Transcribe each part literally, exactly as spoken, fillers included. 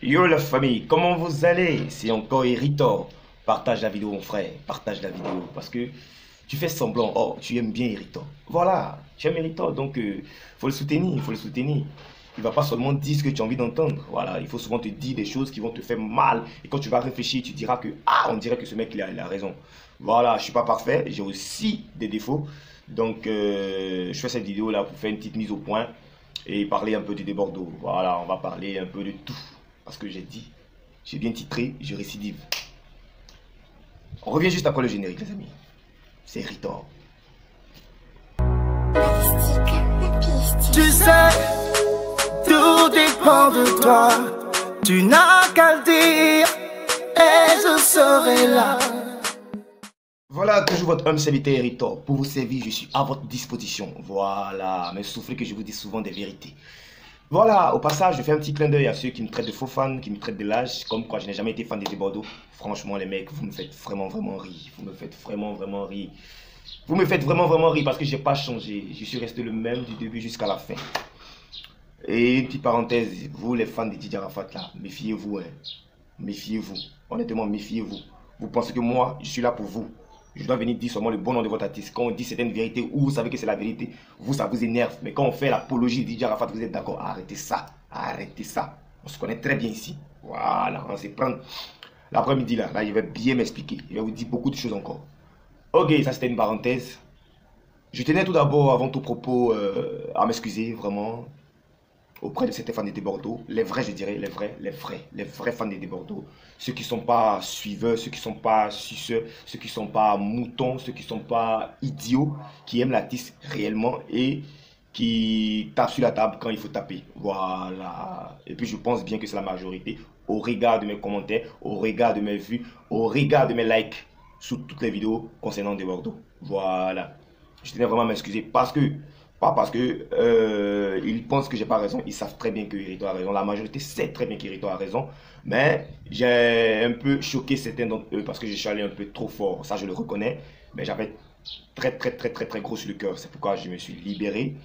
Yo la famille, comment vous allez? C'est encore Héritor. Partage la vidéo mon frère, partage la vidéo parce que tu fais semblant, oh tu aimes bien Héritor. Voilà, tu aimes Héritor donc il euh, faut le soutenir, il faut le soutenir. Il va pas seulement dire ce que tu as envie d'entendre. Voilà, il faut souvent te dire des choses qui vont te faire mal. Et quand tu vas réfléchir, tu diras que ah on dirait que ce mec il a, il a raison. Voilà, je suis pas parfait, j'ai aussi des défauts. Donc euh, je fais cette vidéo là pour faire une petite mise au point et parler un peu du Bordeaux. Voilà, on va parler un peu de tout. Parce que j'ai dit, j'ai bien titré, je récidive. On revient juste après le générique, les amis. C'est Héritor. Tu sais, tout dépend de toi. Tu n'as qu'à le dire et je serai là. Voilà, toujours votre homme serviteur Héritor. Pour vous servir, je suis à votre disposition. Voilà, mais soufflez que je vous dis souvent des vérités. Voilà, au passage, je fais un petit clin d'œil à ceux qui me traitent de faux fans, qui me traitent de lâche, comme quoi je n'ai jamais été fan des Bordeaux. Franchement, les mecs, vous me faites vraiment, vraiment rire. Vous me faites vraiment, vraiment rire. Vous me faites vraiment, vraiment rire parce que je n'ai pas changé. Je suis resté le même du début jusqu'à la fin. Et une petite parenthèse, vous les fans de Didier Arafat là, méfiez-vous, hein. Méfiez-vous. Honnêtement, méfiez-vous. Vous pensez que moi, je suis là pour vous. Je dois venir dire seulement le bon nom de votre artiste. Quand on dit certaines vérités ou vous savez que c'est la vérité, vous, ça vous énerve. Mais quand on fait l'apologie de Didier Arafat, vous êtes d'accord. Arrêtez ça. Arrêtez ça. On se connaît très bien ici. Voilà, on se prend l'après-midi là. Là, je vais bien m'expliquer. Je vais vous dire beaucoup de choses encore. Ok, ça c'était une parenthèse. Je tenais tout d'abord, avant tout propos, euh, à m'excuser vraiment auprès de certains fans de Bordeaux, les vrais je dirais, les vrais, les vrais, les vrais fans de Bordeaux, ceux qui ne sont pas suiveurs, ceux qui ne sont pas suceurs, ceux qui ne sont pas moutons, ceux qui ne sont pas idiots, qui aiment l'artiste réellement et qui tapent sur la table quand il faut taper. Voilà. Et puis je pense bien que c'est la majorité, au regard de mes commentaires, au regard de mes vues, au regard de mes likes sur toutes les vidéos concernant des Bordeaux. Voilà. Je tenais vraiment à m'excuser parce que pas parce que euh, ils pensent que j'ai pas raison, ils savent très bien que Héritor a raison. La majorité sait très bien qu'Héritor a raison, mais j'ai un peu choqué certains d'entre eux parce que j'ai chialé un peu trop fort. Ça, je le reconnais, mais j'avais très très très très très gros sur le cœur. C'est pourquoi je me suis libéré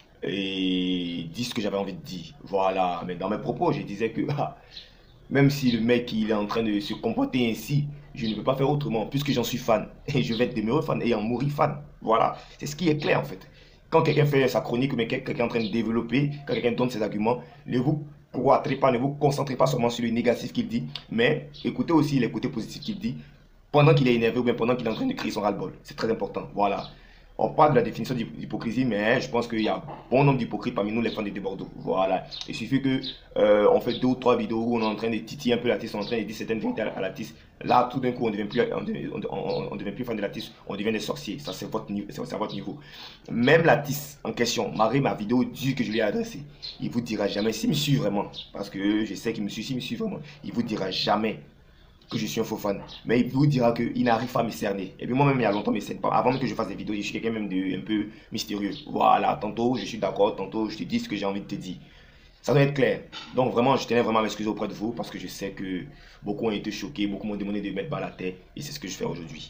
et dit ce que j'avais envie de dire. Voilà. Mais dans mes propos, je disais que ah, même si le mec il est en train de se comporter ainsi, je ne peux pas faire autrement puisque j'en suis fan et je vais être demeuré fan et en mourir fan. Voilà, c'est ce qui est clair en fait. Quand quelqu'un fait sa chronique, mais quelqu'un est en train de développer, quand quelqu'un donne ses arguments, ne vous croîtrez pas, ne vous concentrez pas seulement sur le négatif qu'il dit, mais écoutez aussi les côtés positifs qu'il dit pendant qu'il est énervé ou bien pendant qu'il est en train de crier son ras-le-bol. C'est très important. Voilà. On parle de la définition d'hypocrisie, mais je pense qu'il y a bon nombre d'hypocrites parmi nous, les fans de Bordeaux. Voilà. Il suffit que euh, on fait deux ou trois vidéos où on est en train de titiller un peu l'artiste, on est en train de dire certaines vérités à l'artiste. Là, tout d'un coup, on ne devient plus, on devient, on, on, on devient plus fan de l'artiste, on devient des sorciers. Ça, c'est votre, votre niveau. Même l'artiste en question, Marie, ma vidéo dit que je lui ai adressée, il vous dira jamais, s'il me suit vraiment, parce que je sais qu'il me suit, s'il me suit vraiment, il vous dira jamais que je suis un faux fan, mais il vous dira qu'il n'arrive pas à me cerner. Et puis moi-même, il y a longtemps, mais c'est pas avant même que je fasse des vidéos, je suis quelqu'un même de un peu mystérieux. Voilà, tantôt je suis d'accord, tantôt je te dis ce que j'ai envie de te dire. Ça doit être clair. Donc vraiment, je tenais vraiment à m'excuser auprès de vous parce que je sais que beaucoup ont été choqués, beaucoup m'ont demandé de mettre bas la tête et c'est ce que je fais aujourd'hui.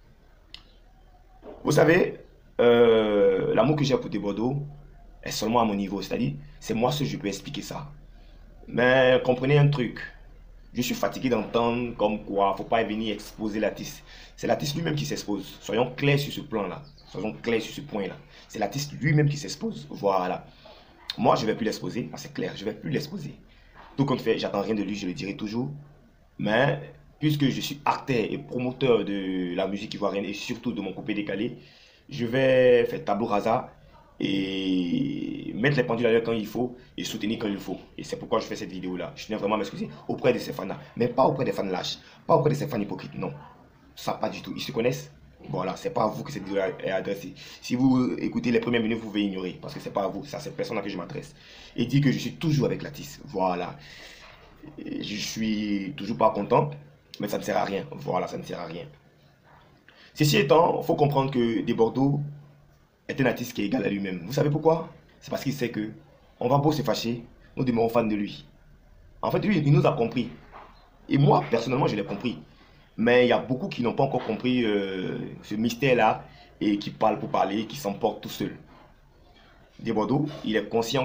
Vous savez, euh, l'amour que j'ai pour des Bordeaux est seulement à mon niveau, c'est-à-dire, c'est moi seul je peux expliquer ça. Mais comprenez un truc. Je suis fatigué d'entendre comme quoi, faut pas venir exposer l'artiste. C'est l'artiste lui-même qui s'expose. Soyons clairs sur ce plan-là. Soyons clairs sur ce point-là. C'est l'artiste lui-même qui s'expose. Voilà. Moi, je ne vais plus l'exposer. C'est clair, je ne vais plus l'exposer. Tout compte fait, j'attends rien de lui, je le dirai toujours. Mais, puisque je suis acteur et promoteur de la musique ivoirienne et surtout de mon coupé décalé, je vais faire tableau rasa et mettre les pendules à l'heure quand il faut et soutenir quand il faut. Et c'est pourquoi je fais cette vidéo là. Je tiens vraiment à m'excuser auprès de ces fans là, mais pas auprès des fans lâches, pas auprès de ces fans hypocrites, non. Ça pas du tout, ils se connaissent. Voilà, c'est pas à vous que cette vidéo est adressée. Si vous écoutez les premières minutes, vous pouvez ignorer parce que c'est pas à vous, c'est à cette personne là que je m'adresse. Et dit que je suis toujours avec l'artiste. Voilà. Et je suis toujours pas content, mais ça ne sert à rien. Voilà, ça ne sert à rien. Ceci étant, il faut comprendre que des Bordeaux est un artiste qui est égal à lui-même. Vous savez pourquoi? C'est parce qu'il sait que on va beau se fâcher, nous demeurons fans de lui. En fait, lui, il nous a compris. Et moi, personnellement, je l'ai compris. Mais il y a beaucoup qui n'ont pas encore compris euh, ce mystère-là et qui parlent pour parler, qui s'emportent tout seuls. Des Bordeaux, il est conscient que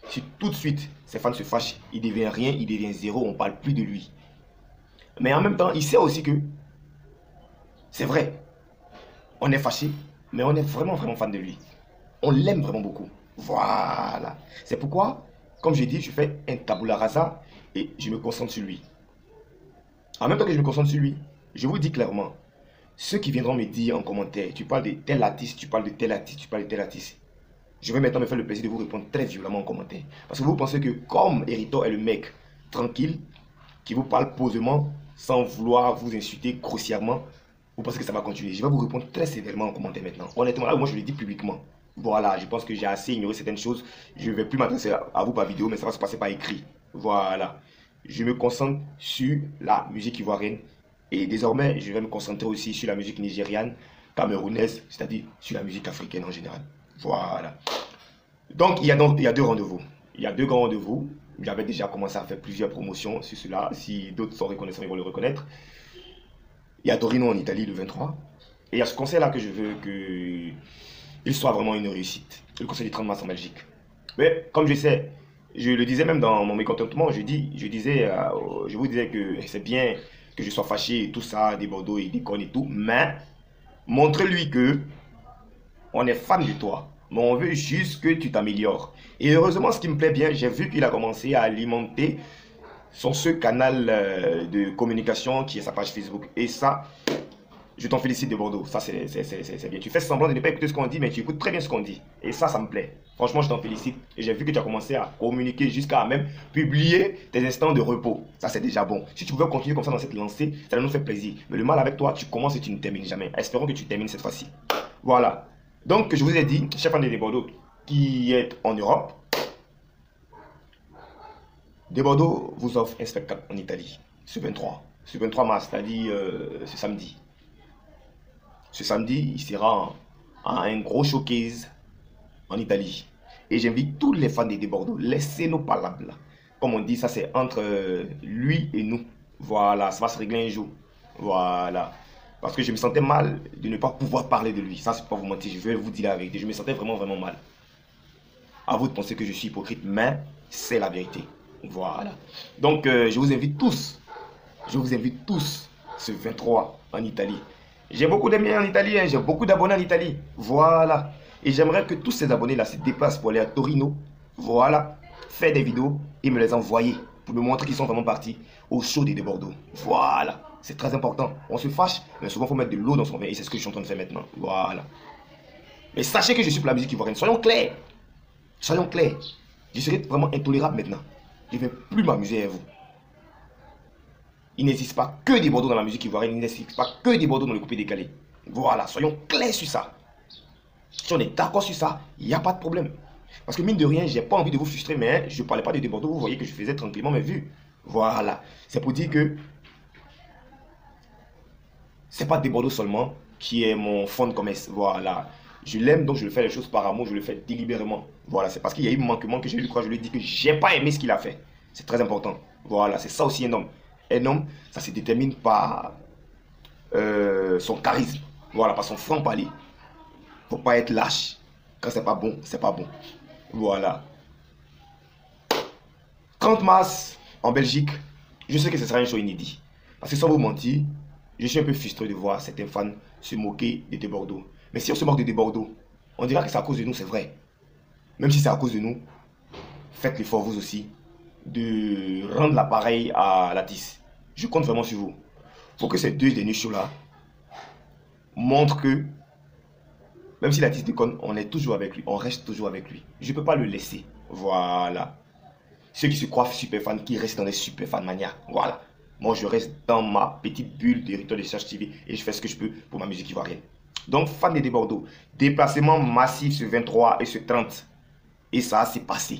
Si tout de suite, ses fans se fâchent, il devient rien, il devient zéro, on ne parle plus de lui. Mais en même temps, il sait aussi que c'est vrai. On est fâché, mais on est vraiment, vraiment fan de lui. On l'aime vraiment beaucoup. Voilà. C'est pourquoi, comme j'ai dit, je fais un tabula rasa et je me concentre sur lui. En même temps que je me concentre sur lui, je vous dis clairement, ceux qui viendront me dire en commentaire, tu parles de tel artiste, tu parles de tel artiste, tu parles de tel artiste, je vais maintenant me faire le plaisir de vous répondre très violemment en commentaire. Parce que vous pensez que comme Hérito est le mec tranquille, qui vous parle posément, sans vouloir vous insulter grossièrement, vous pensez que ça va continuer. Je vais vous répondre très sévèrement en commentaire maintenant. Honnêtement, là, moi je le dis publiquement. Voilà, je pense que j'ai assez ignoré certaines choses. Je ne vais plus m'adresser à vous par vidéo, mais ça va se passer par écrit. Voilà. Je me concentre sur la musique ivoirienne. Et désormais, je vais me concentrer aussi sur la musique nigériane, camerounaise, c'est-à-dire sur la musique africaine en général. Voilà. Donc, il y a, donc, il y a deux rendez-vous. Il y a deux grands rendez-vous. J'avais déjà commencé à faire plusieurs promotions sur cela. Si d'autres sont reconnaissants, ils vont le reconnaître. Il y a Torino en Italie le vingt-trois. Et il y a ce concert-là que je veux qu'il soit vraiment une réussite. Le concert du trente mars en Belgique. Mais comme je sais, je le disais même dans mon mécontentement, je, dis, je, disais, euh, je vous disais que c'est bien que je sois fâché et tout ça, des Bordeaux et des connes et tout. Mais montre-lui que on est fan de toi. Mais on veut juste que tu t'améliores. Et heureusement, ce qui me plaît bien, j'ai vu qu'il a commencé à alimenter son ce canal euh, de communication qui est sa page Facebook. Et ça, je t'en félicite de Bordeaux. Ça, c'est bien. Tu fais semblant de ne pas écouter ce qu'on dit, mais tu écoutes très bien ce qu'on dit. Et ça, ça me plaît. Franchement, je t'en félicite. Et j'ai vu que tu as commencé à communiquer jusqu'à même publier tes instants de repos. Ça, c'est déjà bon. Si tu pouvais continuer comme ça dans cette lancée, ça nous fait plaisir. Mais le mal avec toi, tu commences et tu ne termines jamais. Espérons que tu termines cette fois-ci. Voilà. Donc, je vous ai dit, chef fan de Bordeaux qui est en Europe, De Bordeaux vous offre un spectacle en Italie, ce vingt-trois. Ce vingt-trois mars, c'est-à-dire euh, ce samedi. Ce samedi, il sera en, en un gros showcase en Italie. Et j'invite tous les fans de De Bordeaux, laissez-nous parler. Comme on dit, ça c'est entre euh, lui et nous. Voilà, ça va se régler un jour. Voilà. Parce que je me sentais mal de ne pas pouvoir parler de lui. Ça, c'est pas vous mentir, je vais vous dire la vérité. Je me sentais vraiment, vraiment mal. À vous de penser que je suis hypocrite, mais c'est la vérité. Voilà. Donc, euh, je vous invite tous, je vous invite tous ce vingt-trois en Italie. J'ai beaucoup d'amis en Italie, hein, j'ai beaucoup d'abonnés en Italie. Voilà. Et j'aimerais que tous ces abonnés-là se déplacent pour aller à Torino. Voilà. Faire des vidéos et me les envoyer pour me montrer qu'ils sont vraiment partis au show de Bordeaux. Voilà. C'est très important. On se fâche, mais souvent il faut mettre de l'eau dans son vin. Et c'est ce que je suis en train de faire maintenant. Voilà. Mais sachez que je suis pour la musique ivoirienne. Soyons clairs. Soyons clairs. Je serai vraiment intolérable maintenant. Je ne vais plus m'amuser avec vous. Il n'existe pas que des Bordeaux dans la musique ivoirienne. Il n'existe pas que des Bordeaux dans le coupé décalé. Voilà. Soyons clairs sur ça. Si on est d'accord sur ça, il n'y a pas de problème. Parce que mine de rien, j'ai pas envie de vous frustrer, mais je ne parlais pas de Bordeaux. Vous voyez que je faisais tranquillement mes vues. Voilà. C'est pour dire que c'est pas des Bordeaux seulement qui est mon fond de commerce. Voilà. Je l'aime, donc je le fais les choses par amour, je le fais délibérément. Voilà, c'est parce qu'il y a eu un manquement que j'ai eu, je lui ai dit que j'ai pas aimé ce qu'il a fait. C'est très important. Voilà, c'est ça aussi un homme. Un homme, ça se détermine par euh, son charisme. Voilà, par son franc-parler. Faut pas être lâche. Quand c'est pas bon, c'est pas bon. Voilà. trente mars, en Belgique, je sais que ce sera un show inédit. Parce que sans vous mentir, je suis un peu frustré de voir certains fans se moquer de De Bordeaux. Mais si on se moque de De Bordeaux, on dira que c'est à cause de nous, c'est vrai. Même si c'est à cause de nous, faites l'effort vous aussi de rendre l'appareil à l'artiste. Je compte vraiment sur vous. Il faut que ces deux derniers shows-là montrent que, même si l'artiste déconne, on est toujours avec lui, on reste toujours avec lui. Je ne peux pas le laisser. Voilà. Ceux qui se croient super fans, qui restent dans les super fans mania. Voilà. Moi, je reste dans ma petite bulle de Rituel de Cherche T V et je fais ce que je peux pour ma musique ivoirienne. Donc, fan de De Bordeaux, déplacement massif ce vingt-trois et ce trente. Et ça s'est passé.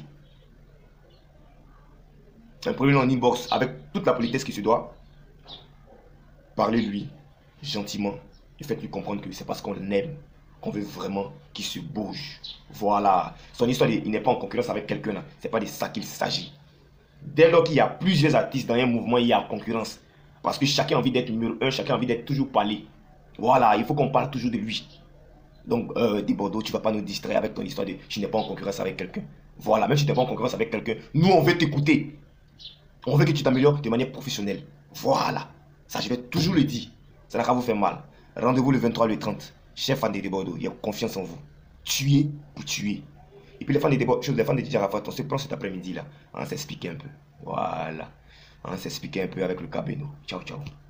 Imprimez-le en inbox avec toute la politesse qui se doit. Parlez-lui gentiment et faites-lui comprendre que c'est parce qu'on l'aime qu'on veut vraiment qu'il se bouge. Voilà. Son histoire, il n'est pas en concurrence avec quelqu'un. Ce n'est pas de ça qu'il s'agit. Dès lors qu'il y a plusieurs artistes dans un mouvement, il y a concurrence. Parce que chacun a envie d'être numéro un, chacun a envie d'être toujours parlé. Voilà, il faut qu'on parle toujours de lui. Donc, euh, De Bordeaux, tu ne vas pas nous distraire avec ton histoire de je n'ai pas en concurrence avec quelqu'un. Voilà, même si tu n'es pas en concurrence avec quelqu'un, nous, on veut t'écouter. On veut que tu t'améliores de manière professionnelle. Voilà. Ça, je vais toujours le dire. Ça n'a qu'à vous faire mal. Rendez-vous le vingt-trois, le trente. Chef fan de Bordeaux, il y a confiance en vous. Tuer pour tuer. Et puis les fans de Bordeaux, les fans de D J Arafat, on se prend cet après-midi là. On s'explique un peu. Voilà. On s'explique un peu avec le Cabeno. Ciao, ciao.